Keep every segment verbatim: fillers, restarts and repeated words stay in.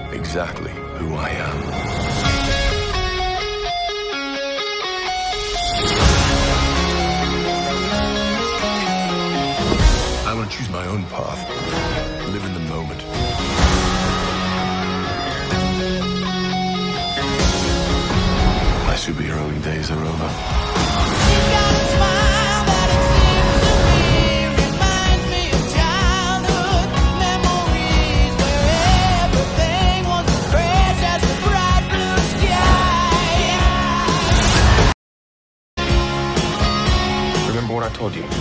exactly who I am. I want to choose my own path, live in the moment. My superheroing days are over. Remember what I told you?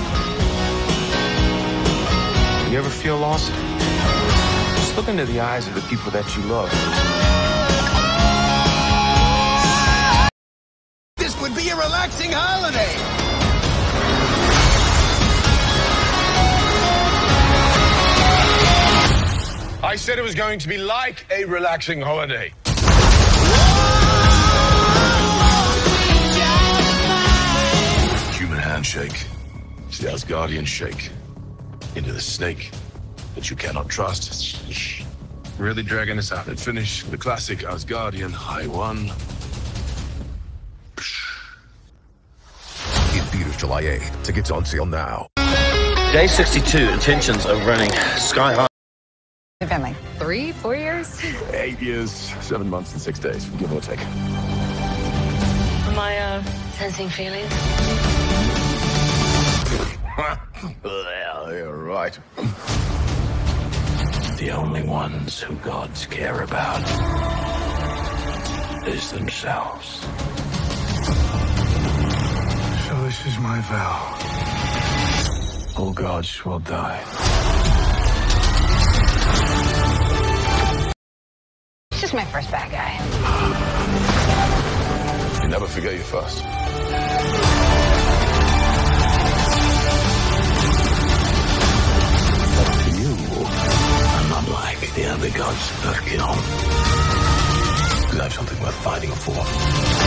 You ever feel lost? Just look into the eyes of the people that you love. This would be a relaxing holiday! I said it was going to be like a relaxing holiday. Human handshake. It's the Asgardian shake. Into the snake that you cannot trust. Really dragging this out. And finish the classic Asgardian high one. In theaters July eighth. Tickets on sale now. Day sixty-two, intentions of running sky high. It's been like three, four years? Eight years, seven months, and six days, give or take. Am I, uh, sensing feelings? Well, you're right. The only ones who gods care about is themselves. So this is my vow. All gods will die. It's just my first bad guy. You never forget your first. You are not like the other gods of kill. Because I have something worth fighting for.